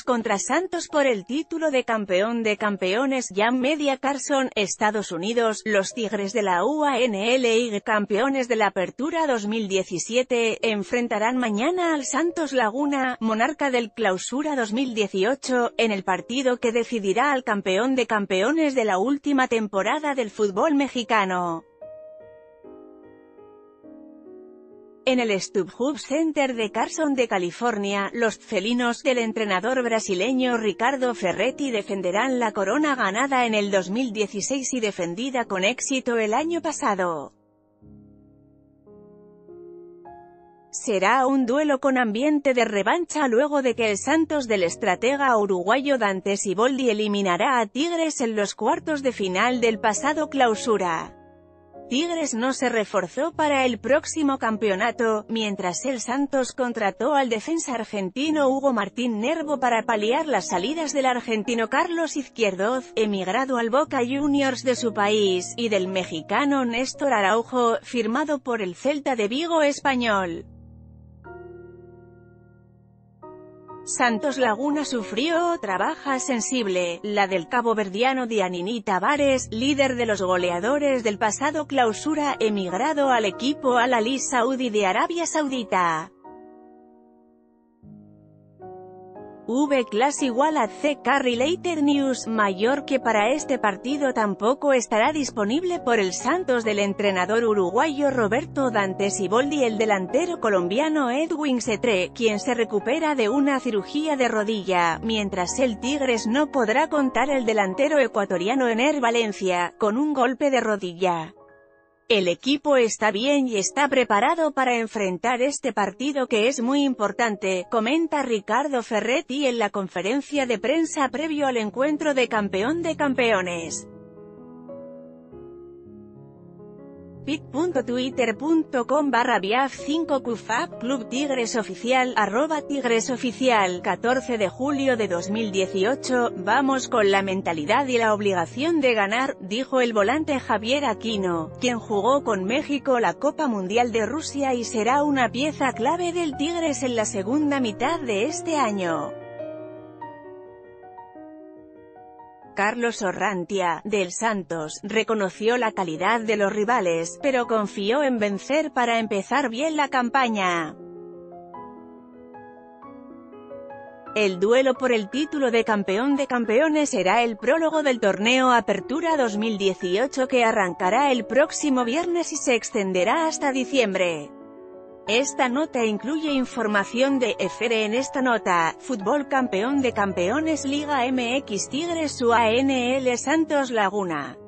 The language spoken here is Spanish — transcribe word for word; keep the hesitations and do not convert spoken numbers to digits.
contra Santos por el título de campeón de campeones. Jam Media Carson, Estados Unidos. Los Tigres de la U A N L y campeones de la Apertura dos mil diecisiete, enfrentarán mañana al Santos Laguna, monarca del Clausura dos mil dieciocho, en el partido que decidirá al campeón de campeones de la última temporada del fútbol mexicano. En el StubHub Center de Carson de California, los felinos del entrenador brasileño Ricardo Ferretti defenderán la corona ganada en el dos mil dieciséis y defendida con éxito el año pasado. Será un duelo con ambiente de revancha luego de que el Santos del estratega uruguayo Dante Siboldi eliminará a Tigres en los cuartos de final del pasado Clausura. Tigres no se reforzó para el próximo campeonato, mientras el Santos contrató al defensa argentino Hugo Martín Nervo para paliar las salidas del argentino Carlos Izquierdoz, emigrado al Boca Juniors de su país, y del mexicano Néstor Araujo, firmado por el Celta de Vigo español. Santos Laguna sufrió otra baja sensible, la del caboverdiano Dianini Tavares, líder de los goleadores del pasado Clausura, emigrado al equipo Al Ahly Saudi de Arabia Saudita. V-Class igual a C K Related News, mayor que para este partido tampoco estará disponible por el Santos del entrenador uruguayo Roberto Dante Siboldi el delantero colombiano Edwin Cetré, quien se recupera de una cirugía de rodilla, mientras el Tigres no podrá contar el delantero ecuatoriano Ener Valencia, con un golpe de rodilla. El equipo está bien y está preparado para enfrentar este partido que es muy importante, comenta Ricardo Ferretti en la conferencia de prensa previo al encuentro de campeón de campeones. bit punto twitter punto com barra biaf cinco cufap Club Tigres Oficial, arroba Tigres Oficial, catorce de julio de dos mil dieciocho, vamos con la mentalidad y la obligación de ganar, dijo el volante Javier Aquino, quien jugó con México la Copa Mundial de Rusia y será una pieza clave del Tigres en la segunda mitad de este año. Carlos Orrantia, del Santos, reconoció la calidad de los rivales, pero confió en vencer para empezar bien la campaña. El duelo por el título de campeón de campeones será el prólogo del torneo Apertura dos mil dieciocho que arrancará el próximo viernes y se extenderá hasta diciembre. Esta nota incluye información de F R. En esta nota, fútbol campeón de campeones Liga M X Tigres U A N L Santos Laguna.